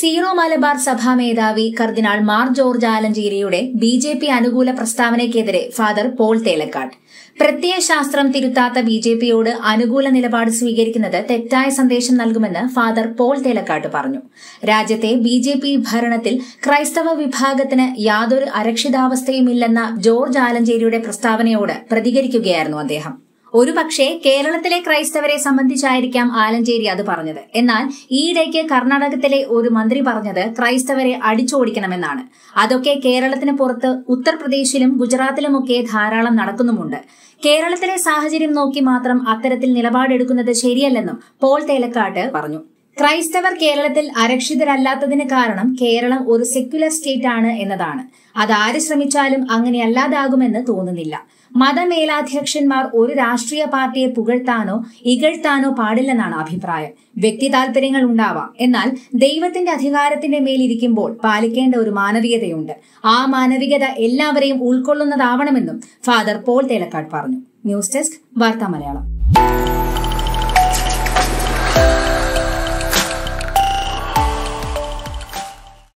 Zero Malabar സഭാ മേധാവി കർദിനാൾ മാർ ജോർജ് ആലഞ്ചേരിയുടെ ബിജെപി അനുകൂല പ്രസ്താവനയ്ക്കെതിരെ ഫാദർ പോൾ തേലക്കാട്. പ്രത്യയശാസ്ത്രം തിരുത്താത്ത ബിജെപിയോട് അനുകൂല നിലപാട് സ്വീകരിക്കുന്നത് തെറ്റായ സന്ദേശം നൽകുമെന്ന് ഫാദർ പോൾ തേലക്കാട് പറഞ്ഞു. രാജ്യത്തെ ബിജെപി ഭരണത്തിൽ ക്രൈസ്തവ വിഭാഗത്തിന് യാതൊരു അരക്ഷിതാവസ്ഥയുമില്ലെന്ന ജോർജ് ആലഞ്ചേരിയുടെ പ്രസ്താവനയോട് പ്രതികരിക്കുകയായിരുന്നു അദ്ദേഹം. ഒരുപക്ഷെ കേരളത്തിലെ ക്രൈസ്തവരെ സംബന്ധിച്ചായിരിക്കാം ആലഞ്ചേരി അത് പറഞ്ഞത്. എന്നാൽ ഈയിടയ്ക്ക് കർണാടകത്തിലെ ഒരു മന്ത്രി പറഞ്ഞത് ക്രൈസ്തവരെ അടിച്ചോടിക്കണമെന്നാണ്. അതൊക്കെ കേരളത്തിന് പുറത്ത് ഉത്തർപ്രദേശിലും ഗുജറാത്തിലുമൊക്കെ ധാരാളം നടക്കുന്നുമുണ്ട്. കേരളത്തിലെ സാഹചര്യം നോക്കി മാത്രം അത്തരത്തിൽ നിലപാടെടുക്കുന്നത് ശരിയല്ലെന്നും പോൾ തേലക്കാട് പറഞ്ഞു. ക്രൈസ്തവർ കേരളത്തിൽ അരക്ഷിതരല്ലാത്തതിന് കാരണം കേരളം ഒരു സെക്യുലർ സ്റ്റേറ്റ് ആണ് എന്നതാണ്. അതാര് ശ്രമിച്ചാലും അങ്ങനെയല്ലാതാകുമെന്ന് തോന്നുന്നില്ല. മതമേലാധ്യക്ഷന്മാർ ഒരു രാഷ്ട്രീയ പാർട്ടിയെ പുകഴ്ത്താനോ ഇകഴ്ത്താനോ പാടില്ലെന്നാണ് അഭിപ്രായം. വ്യക്തി താൽപര്യങ്ങൾ ഉണ്ടാവാം, എന്നാൽ ദൈവത്തിന്റെ അധികാരത്തിന്റെ മേലിരിക്കുമ്പോൾ പാലിക്കേണ്ട ഒരു മാനവികതയുണ്ട്. ആ മാനവികത എല്ലാവരെയും ഉൾക്കൊള്ളുന്നതാവണമെന്നും ഫാദർ പോൾ തേലക്കാട് പറഞ്ഞു. ന്യൂസ് ഡെസ്ക് വാർത്താ മലയാളം.